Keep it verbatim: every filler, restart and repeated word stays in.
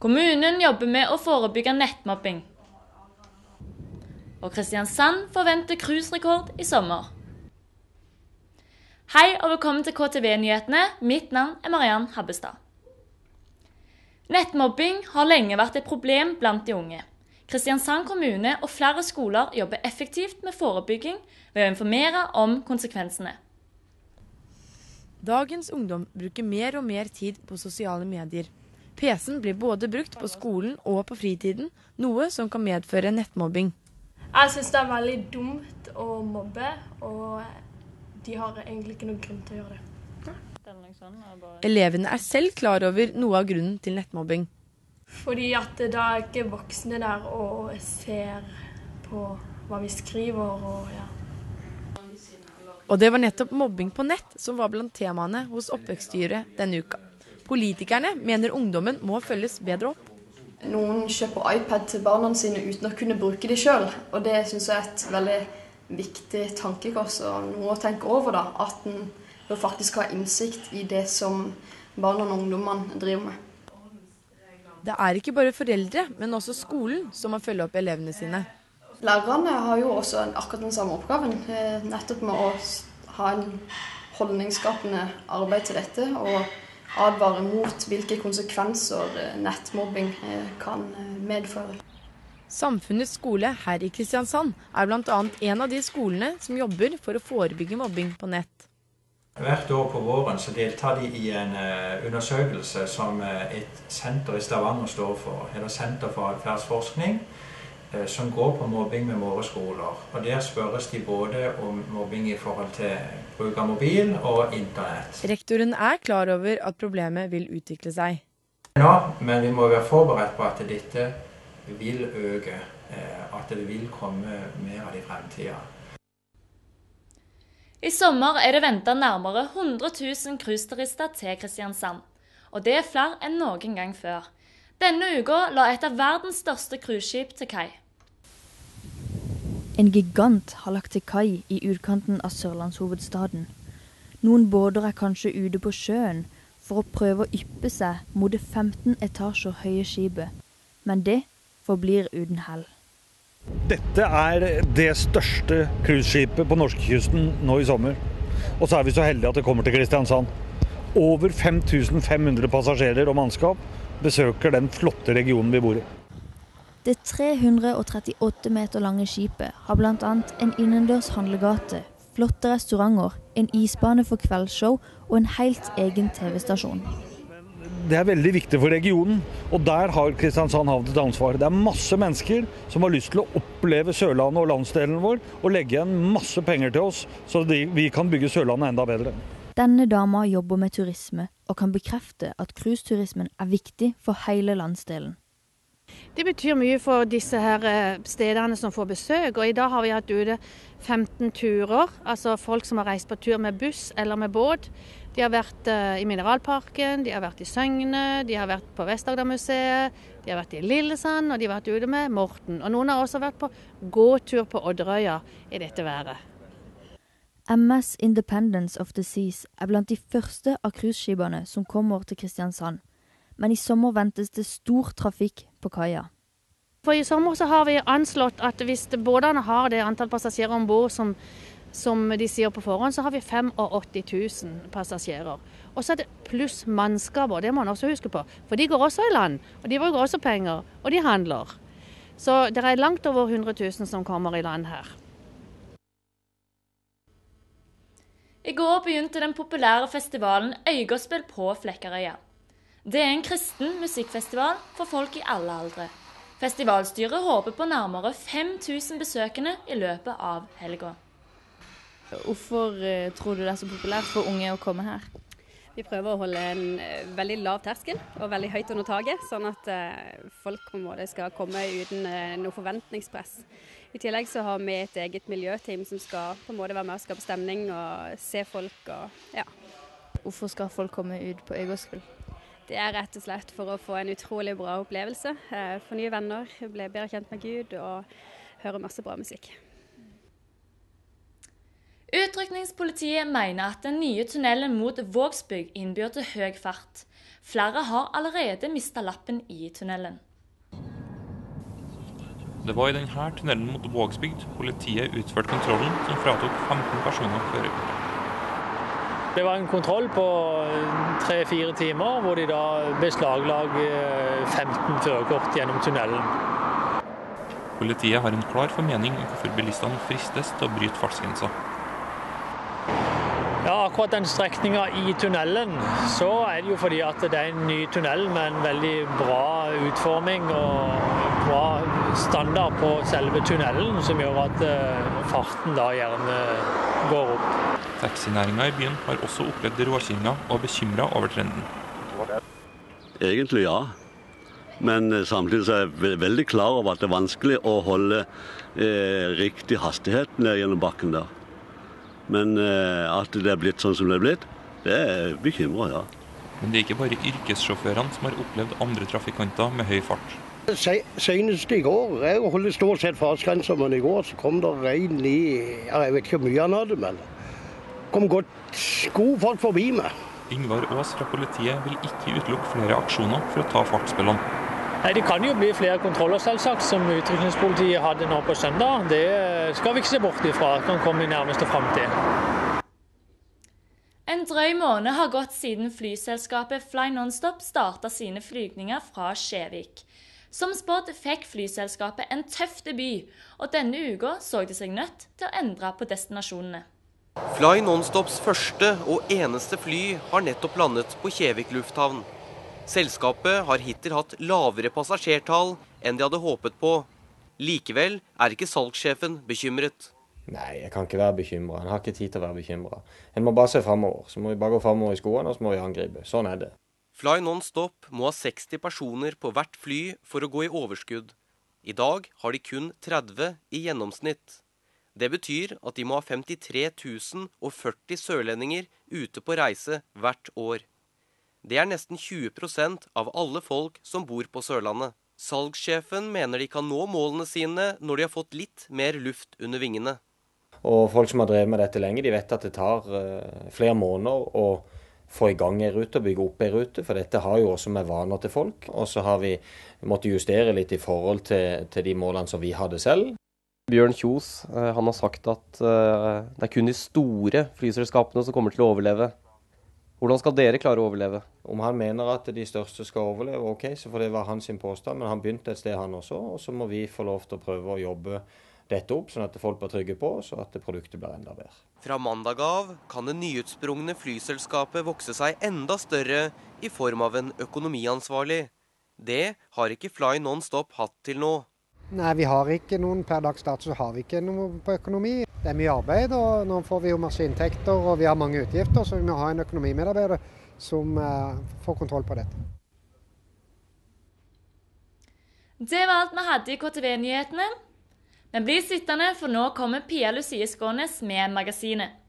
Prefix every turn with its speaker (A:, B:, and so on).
A: Kommunen jobber med å forebygge nettmobbing. Og Kristiansand forventer cruiserekord i sommer. Hei og velkommen til K T V-nyhetene. Mitt navn er Mariann Habbestad. Nettmobbing har lenge vært et problem blant de unge. Kristiansand kommune og flere skoler jobber effektivt med forebygging ved å informere om konsekvensene.
B: Dagens ungdom bruker mer og mer tid på sosiale medier. P C-en blir både brukt på skolen og på fritiden, noe som kan medføre nettmobbing.
C: Jeg synes det er veldig dumt å mobbe, og de har egentlig ikke noen grunn til å gjøre det.
B: Elevene er selv klar over noe av grunnen til nettmobbing.
C: Fordi at da er ikke voksne der og ser på hva vi skriver og ja.
B: Og det var nettopp mobbing på nett som var blant temaene hos oppvekststyret denne uka. Politikerne mener ungdommen må følges bedre opp.
D: Noen kjøper iPad til barna sine uten å kunne bruke det selv, og det synes jeg er et veldig viktig tankekors og noe å tenke over da, at en bør faktisk ha innsikt i det som barna og ungdommene driver med.
B: Det er ikke bare foreldre, men også skolen som må følge opp elevene sine.
D: Lærerne har jo også akkurat den samme oppgaven, nettopp med å ha en holdningsskapende arbeid til dette, og advare mot hvilke konsekvenser nettmobbing kan medføre.
B: Samfunnets skole her i Kristiansand er blant annet en av de skolene som jobber for å forebygge mobbing på nett.
E: Hvert år på våren så deltar de i en undersøkelse som et senter i Stavanger står for, eller Senter for atferdsforskning, som går på mobbing med våre skoler. Og der spørres de både om mobbing i forhold til bruk av mobil og internett.
B: Rektoren er klar over at problemet vil utvikle seg.
E: Ja, men vi må være forberedt på at dette vil øke, at det vil komme mer av det i fremtiden.
A: I sommer er det ventet nærmere hundre tusen cruiseturister til Kristiansand, og det er flere enn noen gang før. Denne uka la et av verdens største cruiseskip til kai.
F: En gigant har lagt til kai i utkanten av Sørlandshovedstaden. Noen båter er kanskje ute på sjøen for å prøve å yppe seg mot det femten etasjer høye skipet, men det forblir uten hell.
G: Dette er det største cruiseskipet på norskekysten nå i sommer. Og så er vi så heldige at det kommer til Kristiansand. Over fem tusen fem hundre passasjerer og mannskap besøker den flotte regionen vi bor i.
F: Det tre hundre trettiåtte meter lange skipet har blant annet en innendørs handlegate, flotte restauranter, en isbane for kveldsshow og en helt egen T V-stasjon.
G: Det er veldig viktig for regionen, og der har Kristiansand havnet et ansvar. Det er masse mennesker som har lyst til å oppleve Sørlandet og landsdelen vår, og legge igjen masse penger til oss, så vi kan bygge Sørlandet enda bedre.
F: Denne dama jobber med turisme, og kan bekrefte at cruiseturismen er viktig for hele landsdelen.
H: Det betyr mye for disse her stedene som får besøk, og i dag har vi hatt ute femten turer, altså folk som har reist på tur med buss eller med båt. De har vært i Mineralparken, de har vært i Søgne, de har vært på Vest-Agder-museet, de har vært i Lillesand, og de har vært ute med Morten. Og noen har også vært på gåtur på Odderøya i dette været.
F: M S Independence of the Seas er blant de første av cruiseskipene som kommer til Kristiansand. Men i sommer ventes det stor trafikk på kaia.
H: For i sommer så har vi anslått at hvis båtene har det antall passasjerer ombord som Som de sier på forhånd, så har vi åttifem tusen passasjerer. Og så er det pluss mannskaper, det må man også huske på. For de går også i land, og de bruker også penger, og de handler. Så det er langt over hundre tusen som kommer i land her.
A: I går begynte den populære festivalen Øygospel på Flekkerøya. Det er en kristen musikkfestival for folk i alle aldre. Festivalstyret håper på nærmere fem tusen besøkende i løpet av helga.
I: Hvorfor tror du det er så populært for unge å komme her?
J: Vi prøver å holde en veldig lav terskel og veldig høyt under taket, sånn at folk på en måte skal komme uten noe forventningspress. I tillegg så har vi et eget miljøteam som skal på en måte være med og skape stemning og se folk. Og, ja.
I: Hvorfor skal folk komme ut på Øygospel?
J: Det er rett og slett for å få en utrolig bra opplevelse, få nye venner, bli bedre kjent med Gud og høre masse bra musikk.
A: Utrykningspolitiet mener at den nye tunnelen mot Vågsbygd innbyr til høy fart. Flere har allerede mistet lappen i tunnelen.
K: Det var i denne tunnelen mot Vågsbygd politiet utførte kontrollen som fratok femten personer førerkortet.
L: Det var en kontroll på tre-fire timer, hvor de da beslaglag femten førerkort gjennom tunnelen.
K: Politiet har en klar formening om hvorfor bilistene fristes til å bryte fartsgrensa.
L: Ja, akkurat den strekningen i tunnelen, så er det jo fordi at det er en ny tunnel med en veldig bra utforming og bra standard på selve tunnelen, som gjør at farten da gjerne går opp.
K: Taxinæringen i byen har også opplevd råkjøringer og bekymret over trenden.
M: Egentlig ja, men samtidig er jeg veldig klar over at det er vanskelig å holde eh, riktig hastighet ned gjennom bakken der. Men eh, at det er blitt sånn som det er blitt, det er bekymret, ja.
K: Men det er ikke bare yrkessjåførene som har opplevd andre trafikanter med høy fart.
N: Senest i går, jeg holdt stort sett fartsgrenser, men i går så kom det regn i, jeg vet ikke hvor mye han hadde, men kom godt god fart forbi meg.
K: Ingvar Aas fra politiet vil ikke utelukke flere aksjoner for å ta fartsspillene.
L: Nei, det kan jo bli flere kontroller selvsagt, som utrykningspolitiet hadde nå på søndag. Det skal vi ikke se bort ifra, det kan komme i nærmeste fremtid.
A: En drøy måned har gått siden flyselskapet Fly Nonstop startet sine flygninger fra Kjevik. Som spådd fikk flyselskapet en tøff debut, og denne uka så de seg nødt til å endre på destinasjonene.
O: Fly Nonstops første og eneste fly har nettopp landet på Kjevik lufthavn. Selskapet har hittil hatt lavere passasjertall enn de hadde håpet på. Likevel er ikke salgssjefen bekymret.
P: Nei, jeg kan ikke være bekymret. Jeg har ikke tid til å være bekymret. En må bare se fremover. Så må vi bare gå fremover i skoene, og så må vi angripe. Sånn er det.
O: Fly Nonstop må ha seksti personer på hvert fly for å gå i overskudd. I dag har de kun tretti i gjennomsnitt. Det betyr at de må ha femtitre tusen og førti sørlendinger ute på reise hvert år. Det er nesten tjue prosent av alle folk som bor på Sørlandet. Salgssjefen mener de kan nå målene sine når de har fått litt mer luft under vingene.
P: Og folk som har drevet med dette lenge, de vet at det tar uh, flere måneder å få i gang en rute og bygge opp en rute, for dette har jo også med vaner til folk. Og så har vi måttet justere litt i forhold til, til de målene som vi hadde selv.
Q: Bjørn Kjos uh, han har sagt at uh, det er kun de store flyselskapene som kommer til å overleve. Hvordan skal dere klare å overleve?
P: Om han mener at de største skal overleve, ok, så får det være hans påstand, men han begynte et sted han også, og så må vi få lov til å prøve å jobbe dette opp, sånn at folk blir trygge på oss, og at produktet blir enda bedre.
O: Fra mandag av kan det nyutsprungne flyselskapet vokse seg enda større i form av en økonomiansvarlig. Det har ikke Fly Nonstop hatt til nå.
R: Nei, vi har ikke noen, per dags dato så har vi ikke noe på økonomi. Det er mye arbeid, og nå får vi jo masse inntekter, og vi har mange utgifter, så vi må ha en økonomimedarbeider som uh, får kontroll på dette.
A: Det var alt vi hadde i K T V-nyhetene. Men bli sittende, for nå kommer Pia Lucie Skånes med magasinet.